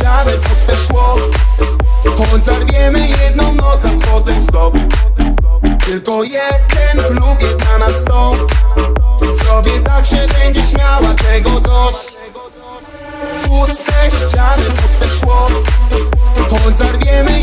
ściany, puste szkło. Choć zarwiemy jedną noc, a potem stop. Tylko jeden klub, jedna na 100. Zrobię tak, że będzie śmiała tego dość. Puste ściany, puste szkło. Choć zarwiemy